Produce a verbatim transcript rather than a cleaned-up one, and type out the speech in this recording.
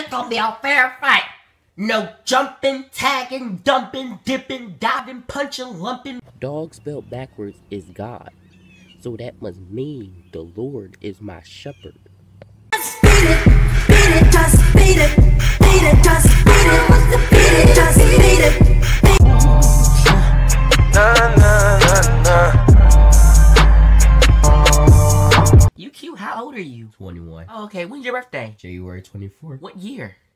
ain't gonna be a fair fight. No jumping, tagging, dumping, dipping, diving, punching, lumping. Dog spelled backwards is God. So that must mean the Lord is my shepherd. Just beat it, beat it, just beat it, beat it, just beat it, what's the beat it, just beat it. Nah, nah, nah, nah. You cute, how old are you? twenty-one. Oh, okay, when's your birthday? January twenty-fourth. What year?